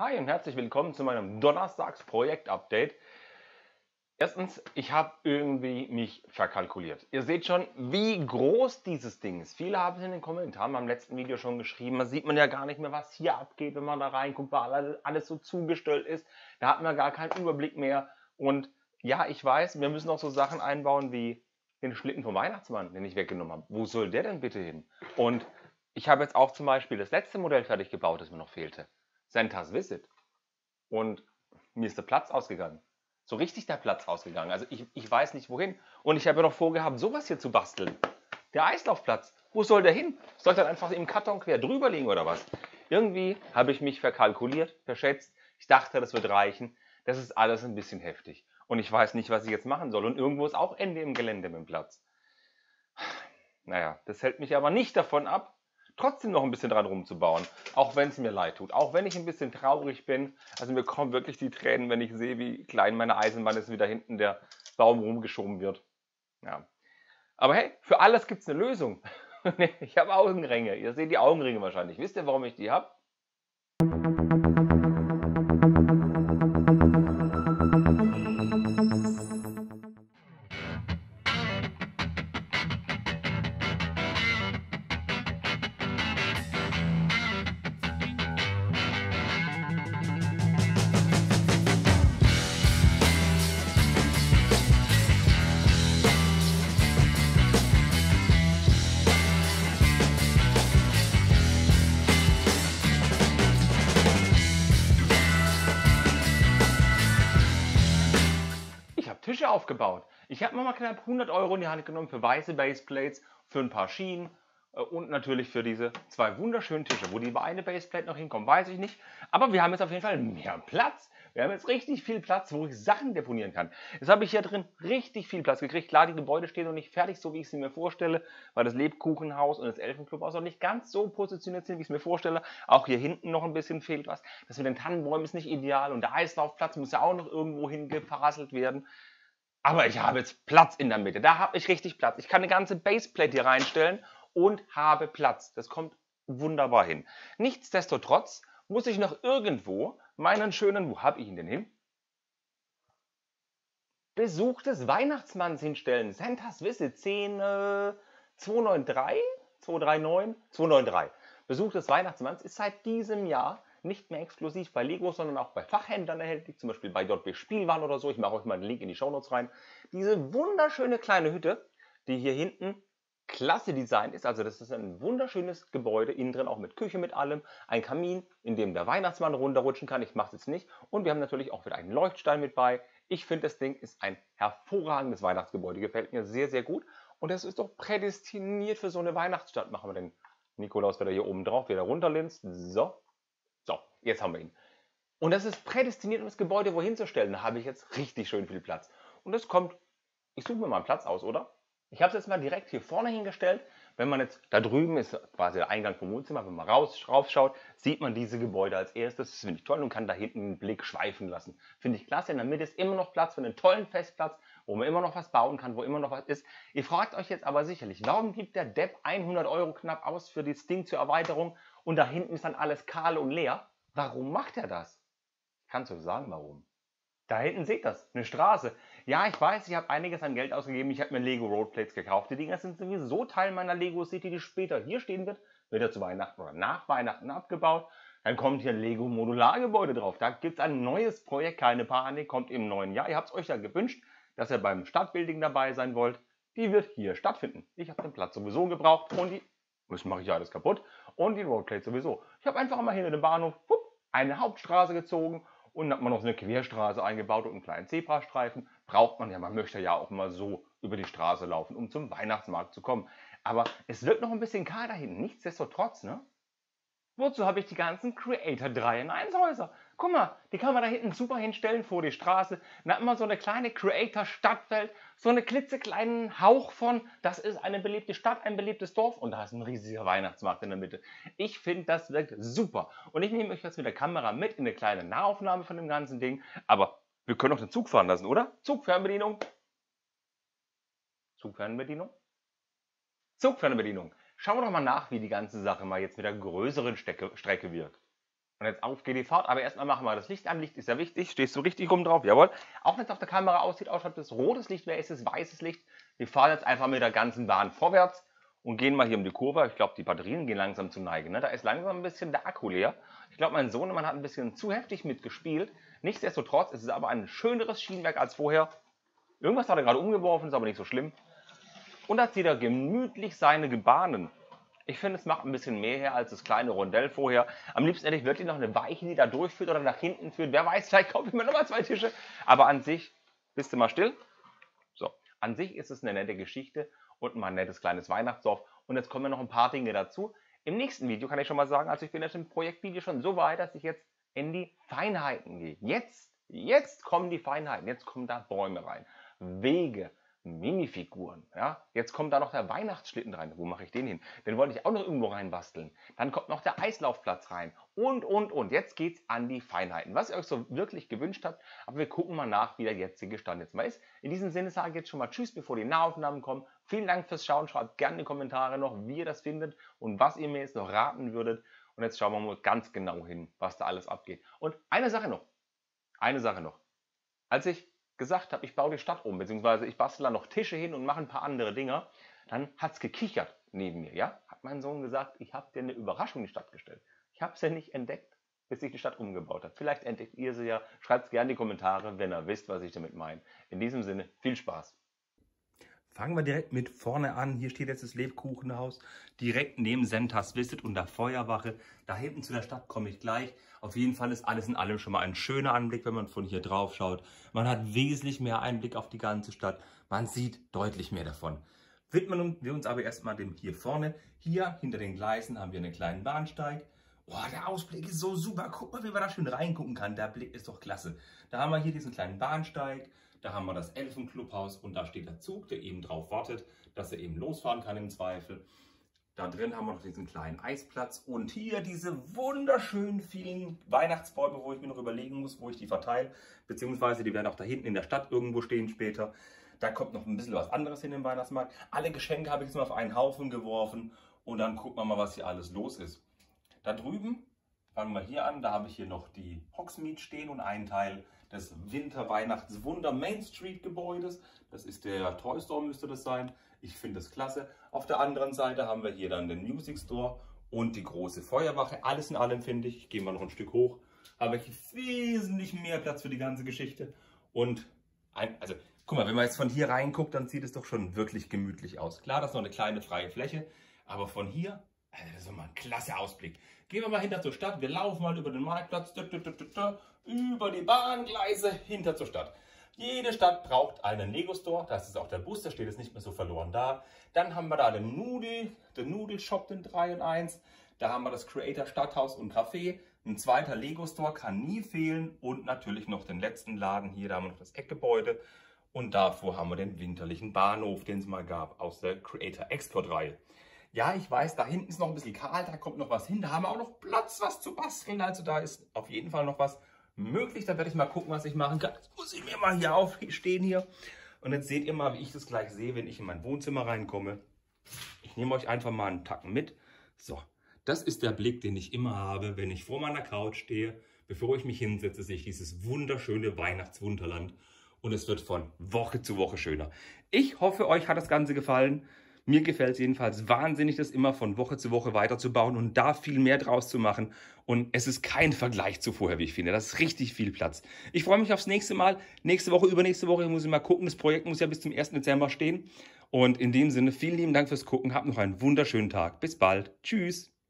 Hi und herzlich willkommen zu meinem Donnerstags-Projekt-Update. Erstens, ich habe irgendwie mich verkalkuliert. Ihr seht schon, wie groß dieses Ding ist. Viele haben es in den Kommentaren beim letzten Video schon geschrieben. Da sieht man ja gar nicht mehr, was hier abgeht, wenn man da reinguckt, weil alles so zugestellt ist. Da hat man gar keinen Überblick mehr. Und ja, ich weiß, wir müssen auch so Sachen einbauen wie den Schlitten vom Weihnachtsmann, den ich weggenommen habe. Wo soll der denn bitte hin? Und ich habe jetzt auch zum Beispiel das letzte Modell fertig gebaut, das mir noch fehlte. Santa's Visit. Und mir ist der Platz ausgegangen. So richtig der Platz ausgegangen. Also ich weiß nicht wohin. Und ich habe ja noch vorgehabt, sowas hier zu basteln. Der Eislaufplatz. Wo soll der hin? Soll der einfach im Karton quer drüber liegen oder was? Irgendwie habe ich mich verkalkuliert, verschätzt. Ich dachte, das wird reichen. Das ist alles ein bisschen heftig. Und ich weiß nicht, was ich jetzt machen soll. Und irgendwo ist auch Ende im Gelände mit dem Platz. Naja, das hält mich aber nicht davon ab, trotzdem noch ein bisschen dran rumzubauen, auch wenn es mir leid tut, auch wenn ich ein bisschen traurig bin. Also mir kommen wirklich die Tränen, wenn ich sehe, wie klein meine Eisenbahn ist, wie da hinten der Baum rumgeschoben wird. Ja. Aber hey, für alles gibt es eine Lösung. Ich habe Augenringe. Ihr seht die Augenringe wahrscheinlich. Wisst ihr, warum ich die habe? Ich habe Tische aufgebaut. Ich habe mir mal knapp 100 Euro in die Hand genommen für weiße Baseplates, für ein paar Schienen und natürlich für diese zwei wunderschönen Tische. Wo die eine Baseplate noch hinkommt, weiß ich nicht. Aber wir haben jetzt auf jeden Fall mehr Platz. Wir haben jetzt richtig viel Platz, wo ich Sachen deponieren kann. Jetzt habe ich hier drin richtig viel Platz gekriegt. Klar, die Gebäude stehen noch nicht fertig, so wie ich sie mir vorstelle, weil das Lebkuchenhaus und das Elfenclubhaus noch nicht ganz so positioniert sind, wie ich es mir vorstelle. Auch hier hinten noch ein bisschen fehlt was. Das mit den Tannenbäumen ist nicht ideal und der Eislaufplatz muss ja auch noch irgendwo hingeparasselt werden. Aber ich habe jetzt Platz in der Mitte. Da habe ich richtig Platz. Ich kann eine ganze Baseplate hier reinstellen und habe Platz. Das kommt wunderbar hin. Nichtsdestotrotz muss ich noch irgendwo meinen schönen, wo habe ich ihn denn hin? Besuch des Weihnachtsmanns hinstellen. Santa's Visit 10 293 239 293. Besuch des Weihnachtsmanns ist seit diesem Jahr nicht mehr exklusiv bei Lego, sondern auch bei Fachhändlern erhältlich, zum Beispiel bei JB Spielwaren oder so. Ich mache euch mal einen Link in die Shownotes rein. Diese wunderschöne kleine Hütte, die hier hinten klasse designt ist. Also das ist ein wunderschönes Gebäude, innen drin auch mit Küche, mit allem. Ein Kamin, in dem der Weihnachtsmann runterrutschen kann. Ich mache es jetzt nicht. Und wir haben natürlich auch wieder einen Leuchtstein mit bei. Ich finde, das Ding ist ein hervorragendes Weihnachtsgebäude. Gefällt mir sehr, sehr gut. Und das ist doch prädestiniert für so eine Weihnachtsstadt. Machen wir den Nikolaus wieder hier oben drauf, wieder runterlinst. So, jetzt haben wir ihn. Und das ist prädestiniert, um das Gebäude wohin zu stellen. Da habe ich jetzt richtig schön viel Platz. Und das kommt, ich suche mir mal einen Platz aus, oder? Ich habe es jetzt mal direkt hier vorne hingestellt. Wenn man jetzt, da drüben ist quasi der Eingang vom Wohnzimmer, wenn man raufschaut, sieht man diese Gebäude als erstes. Das finde ich toll und kann da hinten den Blick schweifen lassen. Finde ich klasse. In der Mitte ist immer noch Platz für einen tollen Festplatz, wo man immer noch was bauen kann, wo immer noch was ist. Ihr fragt euch jetzt aber sicherlich, warum gibt der Depp 100 Euro knapp aus für das Ding zur Erweiterung und da hinten ist dann alles kahl und leer? Warum macht er das? Ich kann es euch sagen, warum. Da hinten seht ihr das, eine Straße. Ja, ich weiß, ich habe einiges an Geld ausgegeben. Ich habe mir Lego Roadplates gekauft. Die Dinger sind sowieso Teil meiner Lego City, die später hier stehen wird. Wird ja zu Weihnachten oder nach Weihnachten abgebaut. Dann kommt hier ein Lego Modulargebäude drauf. Da gibt es ein neues Projekt, keine Panik, kommt im neuen Jahr. Ihr habt es euch ja gewünscht, dass ihr beim Stadtbuilding dabei sein wollt. Die wird hier stattfinden. Ich habe den Platz sowieso gebraucht und das mache ich ja alles kaputt. Und die Roadplates sowieso. Ich habe einfach mal hinter dem Bahnhof eine Hauptstraße gezogen und dann hat man noch so eine Querstraße eingebaut und einen kleinen Zebrastreifen. Braucht man ja, man möchte ja auch mal so über die Straße laufen, um zum Weihnachtsmarkt zu kommen. Aber es wird noch ein bisschen kahl da hinten, nichtsdestotrotz, ne? Wozu habe ich die ganzen Creator 3 in 1 Häuser? Guck mal, die kann man da hinten super hinstellen vor die Straße. Dann hat man so eine kleine Creator Stadtwelt, so einen klitzekleinen Hauch von, das ist eine belebte Stadt, ein belebtes Dorf und da ist ein riesiger Weihnachtsmarkt in der Mitte. Ich finde, das wirkt super. Und ich nehme euch jetzt mit der Kamera mit in eine kleine Nahaufnahme von dem ganzen Ding. Aber wir können auch den Zug fahren lassen, oder? Zugfernbedienung. Zugfernbedienung. Zugfernbedienung. Schauen wir doch mal nach, wie die ganze Sache mal jetzt mit der größeren Strecke wird. Und jetzt auf geht die Fahrt, aber erstmal machen wir das Licht an. Licht ist ja wichtig. Stehst du richtig rum drauf? Jawohl. Auch wenn es auf der Kamera aussieht, ob das rotes Licht wäre, ist es weißes Licht. Wir fahren jetzt einfach mit der ganzen Bahn vorwärts und gehen mal hier um die Kurve. Ich glaube, die Batterien gehen langsam zu neigen. Ne? Da ist langsam ein bisschen der Akku leer. Ich glaube, mein Sohnemann hat ein bisschen zu heftig mitgespielt. Nichtsdestotrotz ist es aber ein schöneres Schienenwerk als vorher. Irgendwas hat er gerade umgeworfen, ist aber nicht so schlimm. Und da zieht er gemütlich seine Bahnen. Ich finde, es macht ein bisschen mehr her als das kleine Rondell vorher. Am liebsten hätte ich wirklich noch eine Weiche, die da durchführt oder nach hinten führt. Wer weiß, vielleicht kaufe ich mir nochmal 2 Tische. Aber an sich, bist du mal still? So, an sich ist es eine nette Geschichte und mal ein nettes kleines Weihnachtsdorf. Und jetzt kommen noch ein paar Dinge dazu. Im nächsten Video kann ich schon mal sagen, also ich bin jetzt im Projektvideo schon so weit, dass ich jetzt in die Feinheiten gehe. Jetzt kommen die Feinheiten, jetzt kommen da Bäume rein, Wege, Minifiguren. Ja? Jetzt kommt da noch der Weihnachtsschlitten rein. Wo mache ich den hin? Den wollte ich auch noch irgendwo reinbasteln. Dann kommt noch der Eislaufplatz rein. Und. Jetzt geht es an die Feinheiten. Was ihr euch so wirklich gewünscht habt. Aber wir gucken mal nach, wie der jetzige Stand jetzt mal ist. In diesem Sinne sage ich jetzt schon mal Tschüss, bevor die Nahaufnahmen kommen. Vielen Dank fürs Schauen. Schreibt gerne in die Kommentare noch, wie ihr das findet und was ihr mir jetzt noch raten würdet. Und jetzt schauen wir mal ganz genau hin, was da alles abgeht. Und eine Sache noch. Als ich gesagt habe, ich baue die Stadt um, beziehungsweise ich bastle da noch Tische hin und mache ein paar andere Dinger, dann hat es gekichert neben mir, ja? Hat mein Sohn gesagt, ich habe dir eine Überraschung in die Stadt gestellt. Ich habe sie ja nicht entdeckt, bis ich die Stadt umgebaut habe. Vielleicht entdeckt ihr sie ja. Schreibt es gerne in die Kommentare, wenn ihr wisst, was ich damit meine. In diesem Sinne, viel Spaß. Fangen wir direkt mit vorne an. Hier steht jetzt das Lebkuchenhaus, direkt neben Sentas Visit und der Feuerwache. Da hinten zu der Stadt komme ich gleich. Auf jeden Fall ist alles in allem schon mal ein schöner Anblick, wenn man von hier drauf schaut. Man hat wesentlich mehr Einblick auf die ganze Stadt. Man sieht deutlich mehr davon. Widmen wir uns aber erstmal dem hier vorne. Hier hinter den Gleisen haben wir einen kleinen Bahnsteig. Boah, der Ausblick ist so super. Guck mal, wie man da schön reingucken kann. Der Blick ist doch klasse. Da haben wir hier diesen kleinen Bahnsteig. Da haben wir das Elfenclubhaus und da steht der Zug, der eben drauf wartet, dass er eben losfahren kann im Zweifel. Da drin haben wir noch diesen kleinen Eisplatz und hier diese wunderschönen vielen Weihnachtsbäume, wo ich mir noch überlegen muss, wo ich die verteile. Beziehungsweise die werden auch da hinten in der Stadt irgendwo stehen später. Da kommt noch ein bisschen was anderes hin im Weihnachtsmarkt. Alle Geschenke habe ich jetzt mal auf einen Haufen geworfen und dann gucken wir mal, was hier alles los ist. Da drüben fangen wir hier an, da habe ich hier noch die Hogsmeade stehen und einen Teil des Winter-Weihnachtswunder Main Street Gebäudes. Das ist der Toy Store, müsste das sein. Ich finde das klasse. Auf der anderen Seite haben wir hier dann den Music Store und die große Feuerwache. Alles in allem finde ich gehe mal noch ein Stück hoch, habe ich wesentlich mehr Platz für die ganze Geschichte. Und also guck mal, wenn man jetzt von hier reinguckt, dann sieht es doch schon wirklich gemütlich aus. Klar, das ist noch eine kleine freie Fläche, aber von hier, also das ist doch mal ein klasse Ausblick. Gehen wir mal hinter zur Stadt, wir laufen mal über den Marktplatz, über die Bahngleise hinter zur Stadt. Jede Stadt braucht einen Lego Store, das ist auch der Bus, der steht jetzt nicht mehr so verloren da. Dann haben wir da den Nudelshop, den 3 in 1. Da haben wir das Creator Stadthaus und Café. Ein zweiter Lego Store kann nie fehlen und natürlich noch den letzten Laden hier, da haben wir noch das Eckgebäude. Und davor haben wir den winterlichen Bahnhof, den es mal gab, aus der Creator Export Reihe. Ja, ich weiß, da hinten ist noch ein bisschen kahl, da kommt noch was hin. Da haben wir auch noch Platz, was zu basteln. Also da ist auf jeden Fall noch was möglich. Da werde ich mal gucken, was ich machen kann. Jetzt muss ich mir mal hier aufstehen hier. Und jetzt seht ihr mal, wie ich das gleich sehe, wenn ich in mein Wohnzimmer reinkomme. Ich nehme euch einfach mal einen Tacken mit. So, das ist der Blick, den ich immer habe, wenn ich vor meiner Couch stehe. Bevor ich mich hinsetze, sehe ich dieses wunderschöne Weihnachtswunderland. Und es wird von Woche zu Woche schöner. Ich hoffe, euch hat das Ganze gefallen. Mir gefällt es jedenfalls wahnsinnig, das immer von Woche zu Woche weiterzubauen und da viel mehr draus zu machen. Und es ist kein Vergleich zu vorher, wie ich finde. Das ist richtig viel Platz. Ich freue mich aufs nächste Mal. Nächste Woche, übernächste Woche muss ich mal gucken. Das Projekt muss ja bis zum 1. Dezember stehen. Und in dem Sinne, vielen lieben Dank fürs Gucken. Habt noch einen wunderschönen Tag. Bis bald. Tschüss.